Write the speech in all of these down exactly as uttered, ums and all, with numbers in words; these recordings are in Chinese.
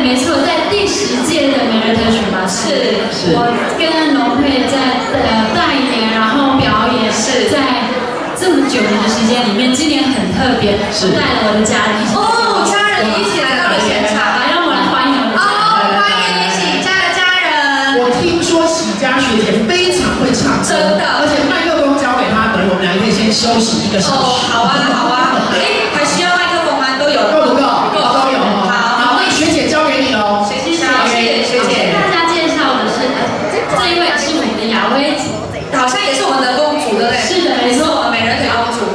没错，在第十届的美人腿选拔是， 是我跟龙佩在呃代言，然后表演，是在这么久的时间里面，今年很特别，是带了我的家人。 哦，家人一起来到了现场， 来让我们来欢迎我们的家人。 哦，欢迎喜家的家人。 我听说喜家学姐非常会唱歌， 真的， 而且麦克风交给她，等于我们俩可以先休息一个小时。 哦，好啊，好啊。哎，还需要麦克风吗？都有。 够不够？ 够， 都有。好，好，那学姐交给你喽。 学姐，学姐，学姐。 大家介绍的是，这一位是我们的雅薇姐， 好像也是我们的公主，对不对？ 是的，没错， 美人腿公主。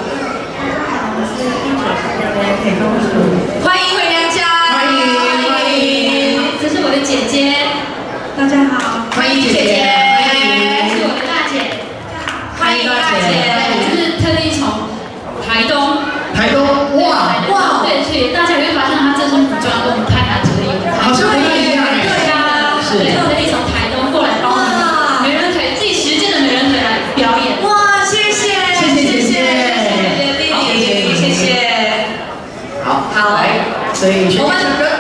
欢迎回娘家， 欢迎欢迎， 这是我的姐姐，大家好， 欢迎姐姐，欢迎， 是我的大姐， 欢迎大姐， 我是特地从台东， 台东，哇哇，对，所以大家也会发现她这身服装跟我们泰雅族的衣服好像不太一样， 对呀，是，特地从台东过来帮我们美人腿第十届的美人腿来表演， 哇，谢谢， 谢谢姐姐， 谢谢弟弟，谢谢， 好， 好， 来，所以学姐。